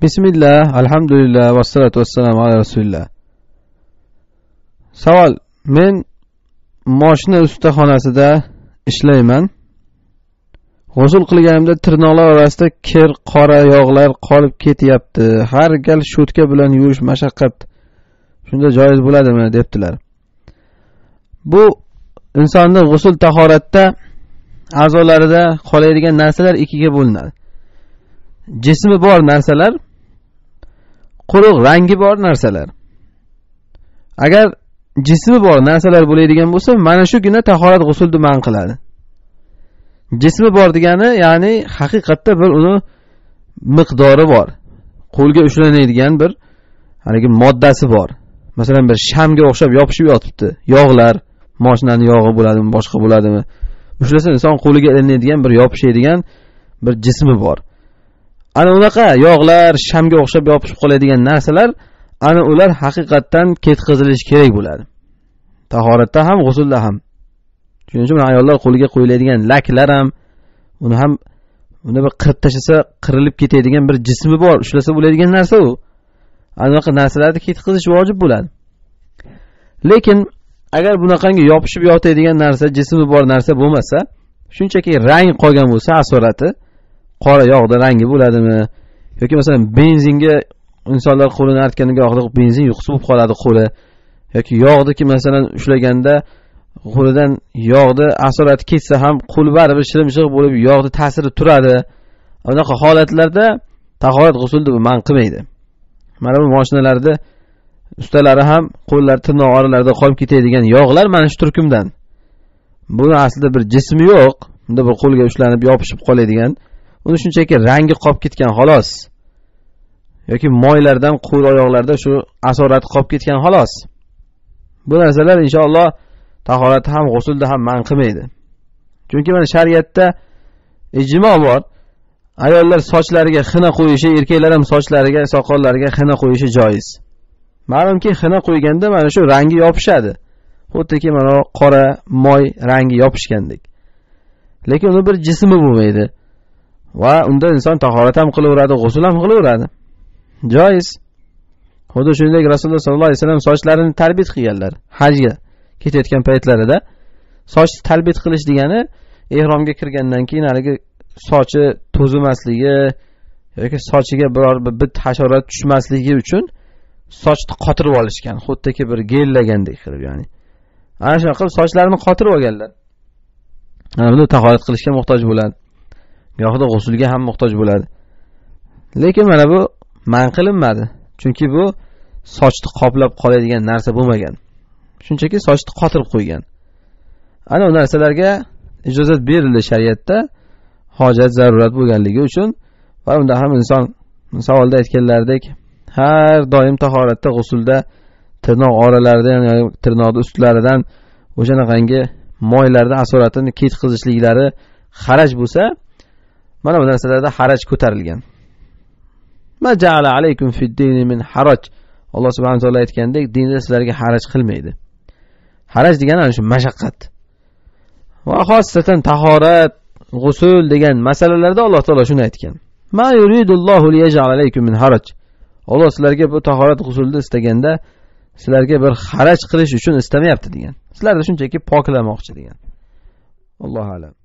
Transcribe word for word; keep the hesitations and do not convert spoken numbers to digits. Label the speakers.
Speaker 1: Bismillah, alhamdulillah, vassalatu vassalamu ala rasulillah. Savol: men moshina ustaxonasida ishlayman. G'usl qilganimda tirnoqlar orasida kir, qora yog'lar qolib ketyapti. Har gal shotka bilan yuvish mashaqqat. Shunda joiz bo'ladimi debdilar. Bu insonning g'usl tahoratda a'zolarida qoladigan narsalar ikkiga bo'linadi. Jismi bor narsalar, quruq rangi bor narsalar. Agar jismi bor narsalar bo'ladigan bo'lsa, mana shu gina tahorat g'usulni man qiladi. Jismi bor degani, ya'ni haqiqatda bir uni miqdori bor. Qo'lga ushlanadigan bir haligi moddasi bor. Masalan, bir shamga o'xshab yopishib yotibdi. Yog'lar, mashinaning yog'i bo'ladimi, boshqa bo'ladimi? Ushlasa inson qo'liga ilinadigan bir yopishadigan bir jismi bor. Ana unaqa yog'lar, shamga o'xshab yopishib qoladigan narsalar, ana ular haqiqatdan ketkazilishi kerak bo'ladi. Tahoratda ham, g'usulda ham. Shuning uchun ayollar qo'liga qo'yiladigan laklar ham, uni ham uni bir qirib tashlasa qirilib ketadigan bir jismi bor, ushlasa bo'ladigan narsa u. Anaqa narsalarni ketkazish vojib bo'ladi. Lekin agar bunaqangi yopishib yotadigan narsa, jismi bor narsa bo'lmasa, shunchaki rang qolgan bo'lsa, asorati qora yog'da rangi bo'ladimi yoki masalan benzinga insonlar qo'lini artganiga yog'liq benzin yuqsi bo'lib qoladi qo'li yoki yog'diki masalan ushlaganda qo'lidan yog'da asorati ketsa ham qo'l baribir shilimshiq bo'lib yog'da ta'siri turadi. Unaqa holatlarda tahorat g'usulni man qilmaydi. Mana bu mashinalarda ustalari ham qo'llar tirnoq oralarida qolib ketadigan yog'lar mana shu turkumdan. Buni aslida bir jismi yo'q, bunda bir qo'lga ushlanib yopishib qoladigan, uni shunchaki rangi qolib ketgan xolos. Yoki moylardan qo'l oyoqlarda shu asorati qolib ketgan xolos. Bu narsalar inshaalloh tahoratda ham g'usulda ham man qilmaydi. Chunki mana shariatda ijmo bor. Ayollar sochlariga xina qo'yishi, erkaklar ham sochlariga, soqollariga xina qo'yishi joiz. Ma'lumki xina qo'yganda mana shu rangi yopishadi. Xuddiki mana qora moy rangi yopishgandek. Lekin uni bir jismi bo'lmaydi. Va unda inson tahorat ham qilaveradi, g'usul ham qilaveradi. Joiz. Xuddi shuningdek Rasululloh sollallohu alayhi vasallam sochlarini tarbit qilganlar. Hajga ketayotgan paytlarida soch tarbit qilish degani ehromga kirgandan keyin haligi sochi to'zimasligi yoki sochiga biror bir bit hasharot tushmasligi uchun sochni qotirib olishgan, xuddiki bir gellagandek qilib, ya'ni. Ana shunaqa qilib sochlarini qotirib olganlar. Ana buni tahorat qilishga muhtoj bo'ladi. Gohida g'usulga ham muhtoj bo'ladi. Lekin mana bu man qilinmadi. Chunki bu sochni qoplab qoladigan narsa bo'lmagan. Shunchaki sochni qotirib qo'ygan. Ana u narsalarga ijozat berildi shariatda, hojat, zarurat bo'lganligi uchun va unda ham inson savolda aytganlaridek har doim tahoratda, g'usulda tirnoq oralaridan, ya'ni tirnoqning ustlaridan o'shanaqangi moylarda asoratini ketkazishliklari xaraj bo'lsa, mana bu narsalarda haraj ko'tarilgan. Ma ja'ala alaykum fid-din min haraj. Alloh subhanahu va taolo aytgandek, dinda sizlarga haraj qilmaydi. Haraj degani ana shu mashaqqat. Va xosatan tahorat, g'usul degan masalalarda Alloh taolo shuni aytgan. Ma yuridullohu liyaj'al alaykum min haraj. Alloh sizlarga bu tahorat g'usulni istaganda sizlarga bir haraj qilish uchun istamayapti degan. Sizlarni shunchaki poklamoqchi degan. Allohu a'lam.